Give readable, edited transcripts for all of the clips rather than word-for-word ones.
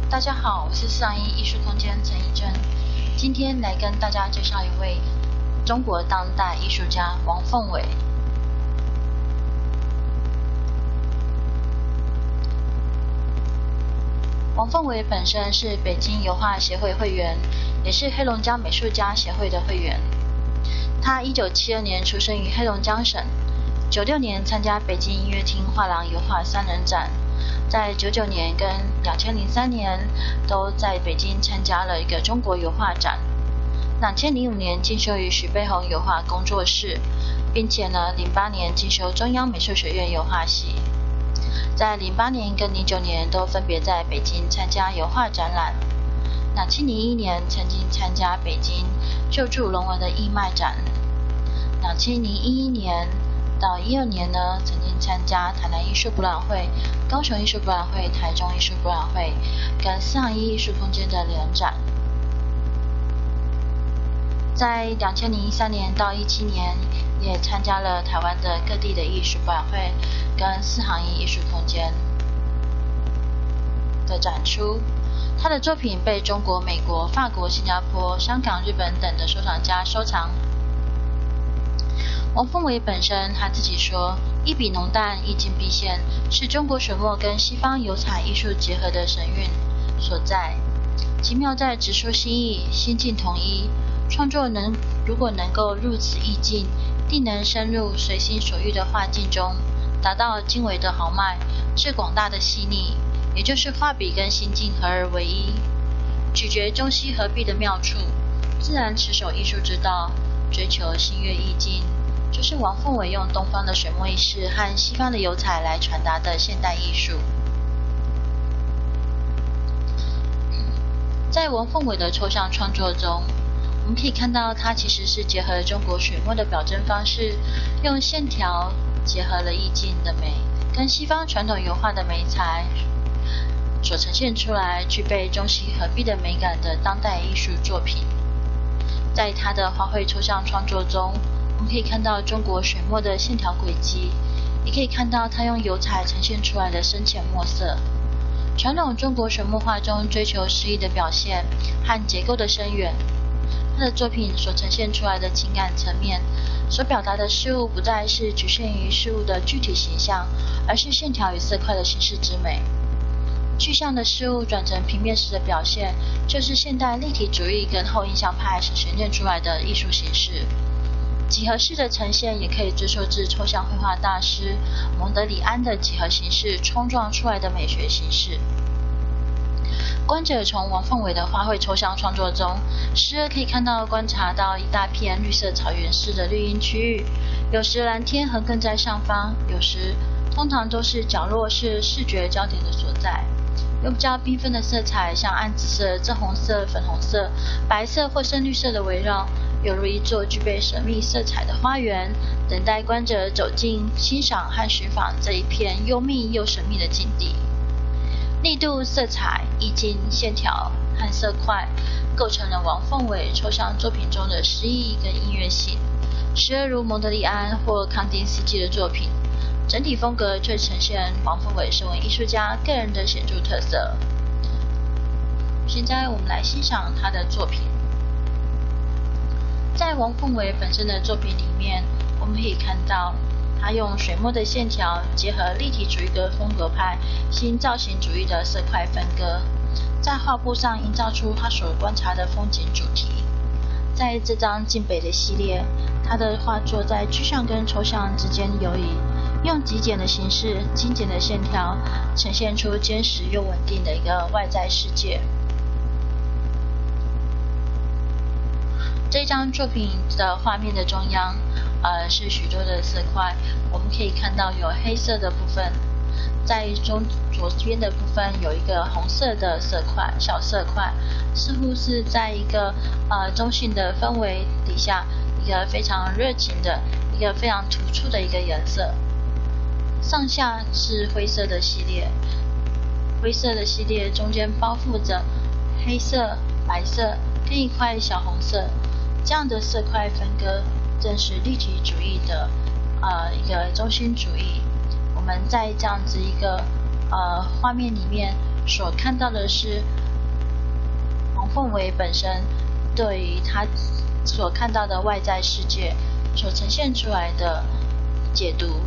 大家好，我是421艺术空间陈怡珍，今天来跟大家介绍一位中国当代艺术家王凤伟。王凤伟本身是北京油画协会会员，也是黑龙江美术家协会的会员。他1972年出生于黑龙江省，96年参加北京音乐厅画廊油画3人展，在99年跟2003年都在北京参加了一个中国油画展。2005年进修于徐悲鸿油画工作室，并且08年进修中央美术学院油画系。在08年跟09年都分别在北京参加油画展览。2001年曾经参加北京救助龙纹的义卖展。2011年到12年曾经参加台南艺术博览会、高雄艺术博览会、台中艺术博览会跟421艺术空间的联展。在2013年到17年也参加了台湾的各地的艺术博览会跟421艺术空间的展出。他的作品被中国、美国、法国、新加坡、香港、日本等的收藏家收藏。王凤伟本身他自己说，一笔浓淡，意境毕现，是中国水墨跟西方油彩艺术结合的神韵所在，奇妙在直抒心意，心境统一。创作如果能够入此意境，定能深入随心所欲的画境中，达到精微的豪迈，至广大的细腻，也就是画笔跟心境合而为一，咀嚼中西合璧的妙处，自然持守艺术之道，追求心悦意境，就是王凤伟用东方的水墨意识和西方的油彩来传达的现代艺术。在王凤伟的抽象创作中，我们可以看到他其实是结合中国水墨的表征方式，用线条结合了意境的美，跟西方传统油画的美材所呈现出来具备中西合璧的美感的当代艺术作品。在他的花卉抽象创作中，我们可以看到中国水墨的线条轨迹，也可以看到他用油彩呈现出来的深浅墨色。传统中国水墨画中追求诗意的表现和结构的深远，他的作品所呈现出来的情感层面，所表达的事物不再是局限于事物的具体形象，而是线条与色块的形式之美。具象的事物转成平面时的表现，就是现代立体主义跟后印象派所呈现出来的艺术形式。几何式的呈现也可以追溯至抽象绘画大师蒙德里安的几何形式冲撞出来的美学形式。观者从王凤伟的花卉抽象创作中，时而可以观察到一大片绿色草原式的绿荫区域，有时蓝天横亘在上方，有时通常都是角落是视觉焦点的所在。有比较缤纷的色彩，像暗紫色、正红色、粉红色、白色或深绿色的围绕，犹如一座具备神秘色彩的花园，等待观者走近欣赏和寻访这一片幽密又神秘的境地。力度、色彩、意境、线条和色块构成了王凤伟抽象作品中的诗意跟音乐性，时而如蒙德里安或康定斯基的作品，整体风格却呈现王凤伟身为艺术家个人的显著特色。现在我们来欣赏他的作品。在王凤伟本身的作品里面，我们可以看到他用水墨的线条结合立体主义的风格派新造型主义的色块分割，在画布上营造出他所观察的风景主题。在这张晋北的系列，他的画作在具象跟抽象之间游移，用极简的形式、精简的线条呈现出坚实又稳定的一个外在世界。这张作品的画面的中央是许多的色块，我们可以看到有黑色的部分，在左边的部分有一个红色的色块，小色块，似乎是在一个中性的氛围底下，一个非常热情的一个非常突出的一个颜色。上下是灰色的系列，灰色的系列中间包覆着黑色、白色跟一块小红色，这样的色块分割正是立体主义的一个中心主义。我们在这样子一个画面里面所看到的是王凤维本身对于他所看到的外在世界所呈现出来的解读。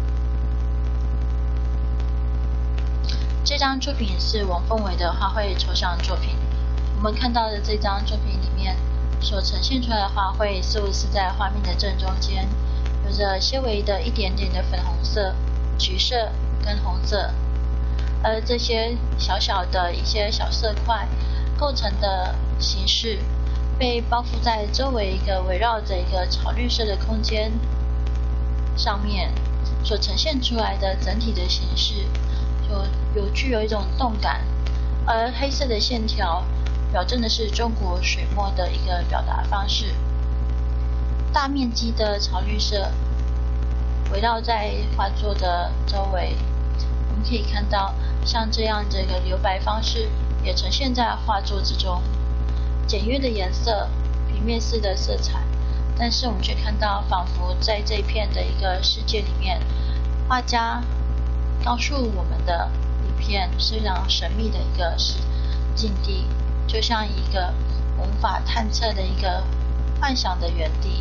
这张作品是王凤维的花卉抽象作品。我们看到的这张作品里面所呈现出来的花卉，似乎是在画面的正中间，有着些微的一点点的粉红色、橘色跟红色，而这些小小的一些小色块构成的形式，被包覆在周围一个围绕着一个草绿色的空间上面，所呈现出来的整体的形式，具有一种动感，而黑色的线条表证的是中国水墨的一个表达方式。大面积的草绿色围绕在画作的周围，我们可以看到像这样的一个留白方式也呈现在画作之中。简约的颜色，平面式的色彩，但是我们却看到仿佛在这片的一个世界里面，画家告诉我们的一片非常神秘的一个境地，就像一个无法探测的一个幻想的原地。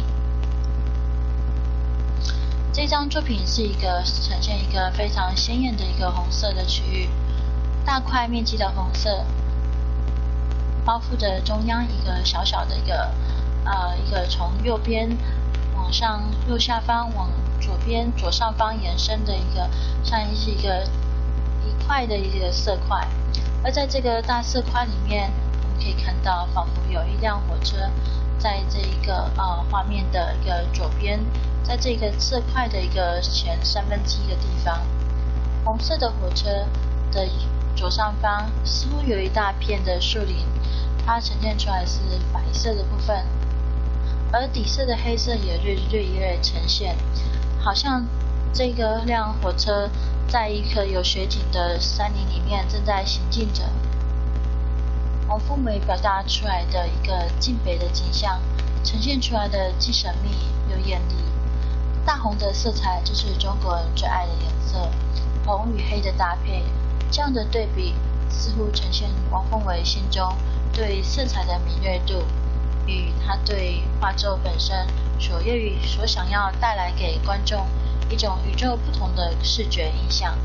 这张作品是一个呈现一个非常鲜艳的一个红色的区域，大块面积的红色包覆着中央一个小小的一个从右边往上右下方往左边左上方延伸的一个像是一块的一个色块。而在这个大色块里面，我们可以看到仿佛有一辆火车在这一个画面的一个左边，在这个色块的一个前1/3的地方，红色的火车的左上方似乎有一大片的树林，它呈现出来是白色的部分，而底色的黑色也略略呈现，好像这个辆火车在一棵有雪景的山林里面正在行进着。王凤维表达出来的一个晋北的景象，呈现出来的既神秘又艳丽。大红的色彩就是中国人最爱的颜色，红与黑的搭配，这样的对比似乎呈现王凤维心中对色彩的敏锐度，与他对画作本身所想要带来给观众一种与众不同的视觉印象。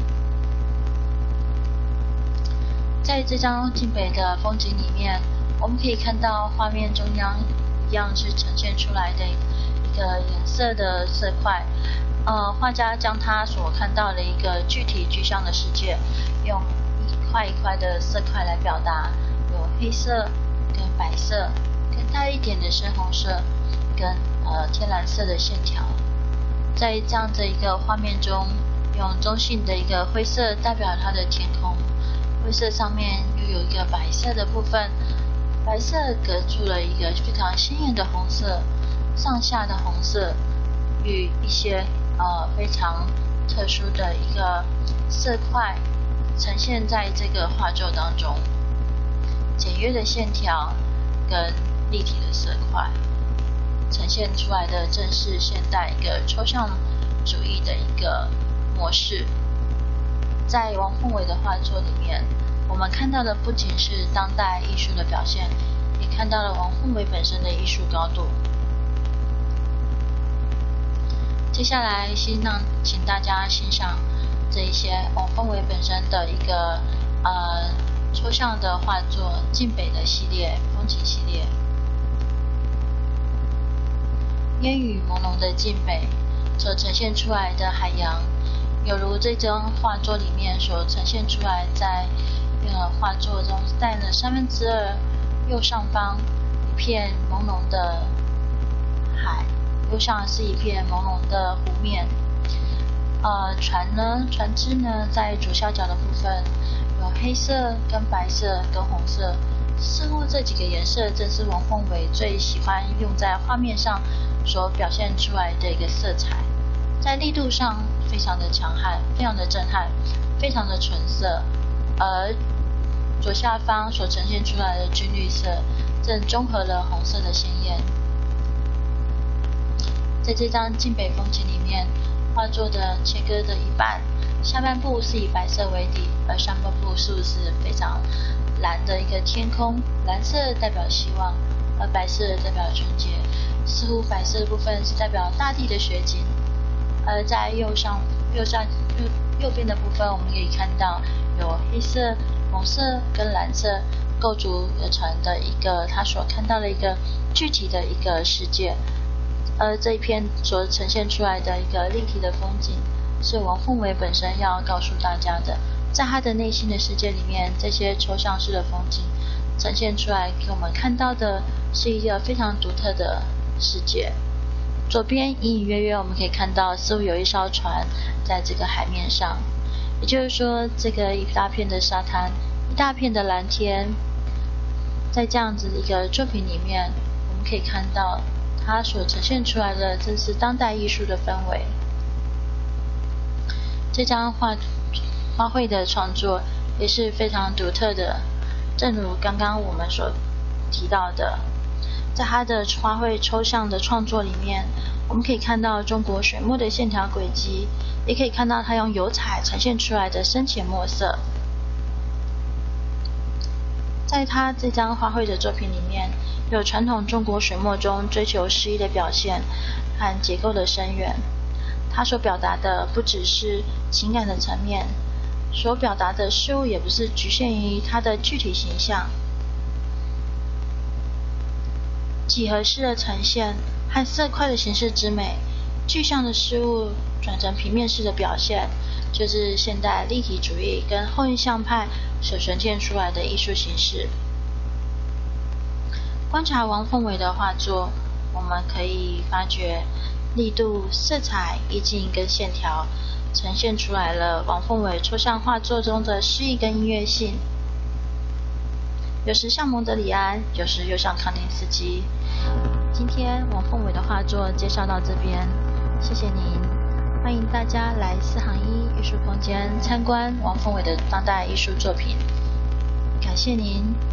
在这张晋北的风景里面，我们可以看到画面中央一样是呈现出来的一个颜色的色块。画家将他所看到的一个具体具象的世界，用一块一块的色块来表达，有黑色跟白色，跟带一点的深红色，跟天蓝色的线条。在这样的一个画面中，用中性的一个灰色代表它的天空，灰色上面又有一个白色的部分，白色隔住了一个非常鲜艳的红色，上下的红色与一些非常特殊的一个色块呈现在这个画作当中，简约的线条跟立体的色块呈现出来的正是现代一个抽象主义的一个模式。在王凤维的画作里面，我们看到的不仅是当代艺术的表现，也看到了王凤维本身的艺术高度。接下来请大家欣赏这一些王凤维本身的一个抽象的画作晋北的系列风景系列。烟雨朦胧的晋北所呈现出来的海洋，有如这张画作里面所呈现出来，在画作中占了2/3，右上方一片朦胧的海，右上是一片朦胧的湖面。船只呢，在左下角的部分有黑色跟白色跟红色，似乎这几个颜色正是王凤维最喜欢用在画面上所表现出来的一个色彩，在力度上非常的强悍，非常的震撼，非常的纯色。而左下方所呈现出来的军绿色正中和了红色的鲜艳。在这张晋北风景里面，画作的切割的一半下半部是以白色为底，而上半部是非常蓝的一个天空，蓝色代表希望，而白色代表纯洁。似乎白色的部分是代表大地的雪景，而在右边的部分，我们可以看到有黑色、红色跟蓝色构筑而成的一个他所看到的一个具体的一个世界。而这一篇所呈现出来的一个立体的风景，是王凤伟本身要告诉大家的，在他的内心的世界里面，这些抽象式的风景呈现出来给我们看到的是一个非常独特的世界。左边隐隐约约我们可以看到似乎有一艘船在这个海面上，也就是说这个一大片的沙滩，一大片的蓝天，在这样子的一个作品里面，我们可以看到它所呈现出来的正是当代艺术的氛围。这张花卉的创作也是非常独特的，正如刚刚我们所提到的，在它的花卉抽象的创作里面，我们可以看到中国水墨的线条轨迹，也可以看到它用油彩呈现出来的深浅墨色。在他这张花卉的作品里面，有传统中国水墨中追求诗意的表现和结构的深远。他所表达的不只是情感的层面，所表达的事物也不是局限于它的具体形象。几何式的呈现和色块的形式之美，具象的事物转成平面式的表现，就是现代立体主义跟后印象派所呈现出来的艺术形式。观察王凤伟的画作，我们可以发觉力度、色彩、意境跟线条呈现出来了王凤伟抽象画作中的诗意跟音乐性，有时像蒙德里安，有时又像康定斯基。今天王凤伟的画作介绍到这边，谢谢您，欢迎大家来4行1艺术空间参观王凤伟的当代艺术作品，感谢您。